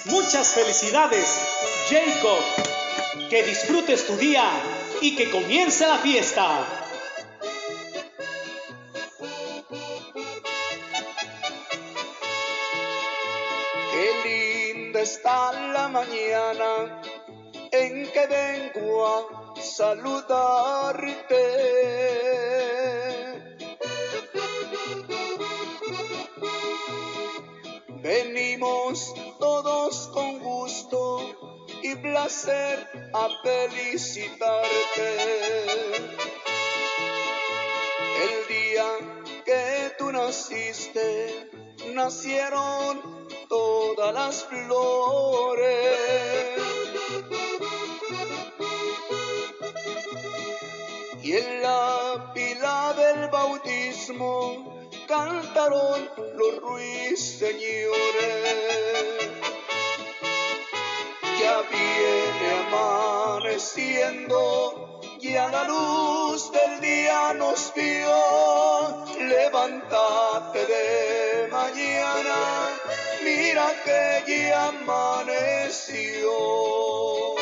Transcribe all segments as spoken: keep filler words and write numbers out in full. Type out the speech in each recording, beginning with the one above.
Muchas felicidades, Jacob. Que disfrutes tu día y que comience la fiesta. Qué linda está la mañana en que vengo a saludarte. Venimos todos con gusto y placer a felicitarte. El día que tú naciste, nacieron todas las flores. Y en la pila del bautismo cantaron los ruiseñores. Ya viene amaneciendo, ya la luz del día nos vio. Levántate de mañana, mira que ya amaneció.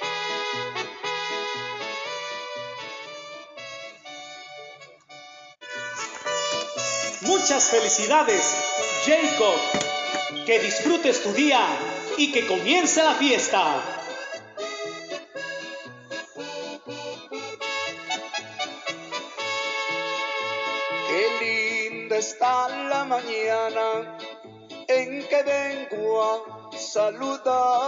Muchas felicidades, Jacob. Que disfrutes tu día y que comience la fiesta. Qué linda está la mañana en que vengo a saludar.